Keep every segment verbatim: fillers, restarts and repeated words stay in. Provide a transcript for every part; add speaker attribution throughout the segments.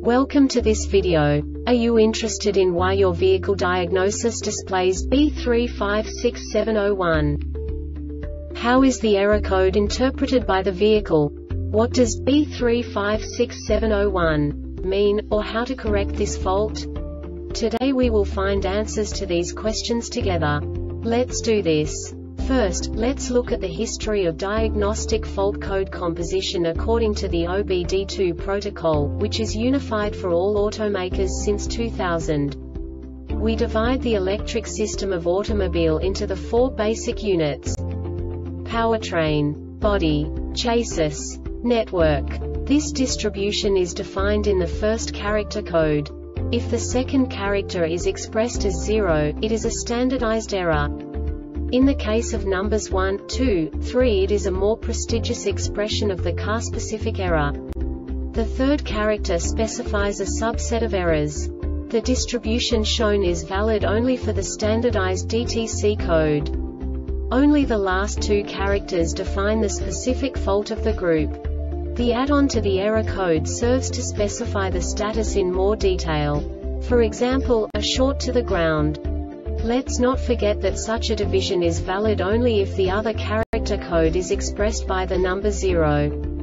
Speaker 1: Welcome to this video. Are you interested in why your vehicle diagnosis displays B three five six seven zero one? How is the error code interpreted by the vehicle? What does B three five six seven zero one mean, or how to correct this fault? Today we will find answers to these questions together. Let's do this. First, let's look at the history of diagnostic fault code composition according to the O B D two protocol, which is unified for all automakers since two thousand. We divide the electric system of automobile into the four basic units: powertrain, body, chassis, network. This distribution is defined in the first character code. If the second character is expressed as zero, it is a standardized error. In the case of numbers one, two, three, it is a more prestigious expression of the car-specific error. The third character specifies a subset of errors. The distribution shown is valid only for the standardized D T C code. Only the last two characters define the specific fault of the group. The add-on to the error code serves to specify the status in more detail. For example, a short to the ground. Let's not forget that such a division is valid only if the other character code is expressed by the number zero.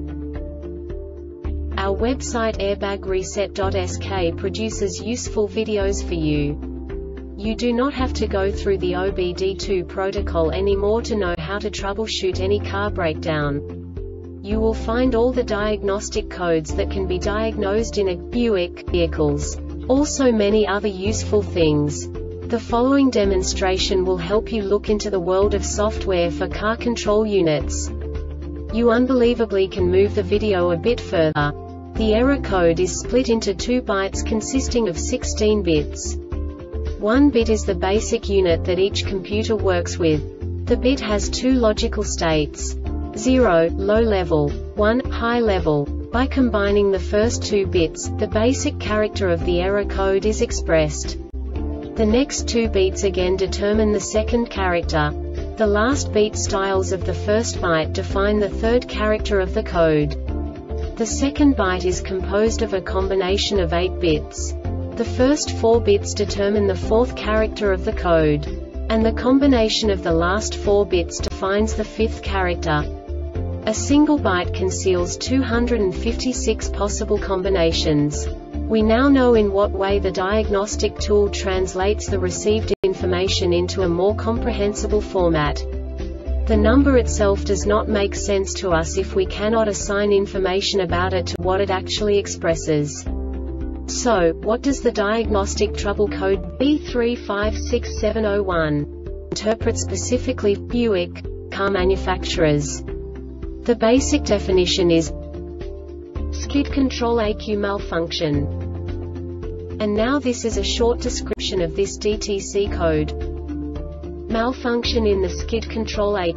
Speaker 1: Our website airbag reset dot S K produces useful videos for you. You do not have to go through the O B D two protocol anymore to know how to troubleshoot any car breakdown. You will find all the diagnostic codes that can be diagnosed in a Buick vehicles. Also many other useful things. The following demonstration will help you look into the world of software for car control units. You unbelievably can move the video a bit further. The error code is split into two bytes consisting of sixteen bits. One bit is the basic unit that each computer works with. The bit has two logical states: zero, low level, one, high level. By combining the first two bits, the basic character of the error code is expressed. The next two beats again determine the second character. The last beat styles of the first byte define the third character of the code. The second byte is composed of a combination of eight bits. The first four bits determine the fourth character of the code. And the combination of the last four bits defines the fifth character. A single byte conceals two hundred fifty-six possible combinations. We now know in what way the diagnostic tool translates the received information into a more comprehensible format. The number itself does not make sense to us if we cannot assign information about it to what it actually expresses. So, what does the diagnostic trouble code B three five six seven zero one interpret specifically for Buick car manufacturers? The basic definition is skid control E Q malfunction. And now this is a short description of this D T C code. Malfunction in the skid control E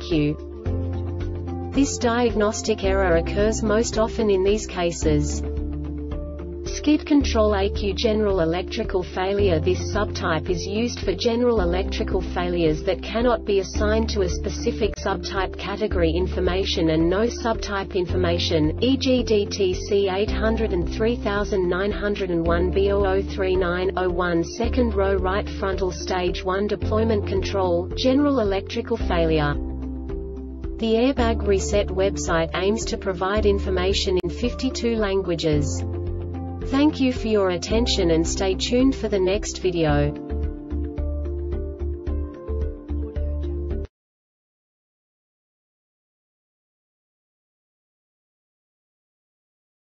Speaker 1: Q. This diagnostic error occurs most often in these cases: skid control E Q general electrical failure. This subtype is used for general electrical failures that cannot be assigned to a specific subtype category information and no subtype information, for example D T C eight oh three nine oh one B zero zero three nine dash zero one second row right frontal stage one deployment control, general electrical failure. The Airbag Reset website aims to provide information in fifty-two languages. Thank you for your attention and stay tuned for the next video.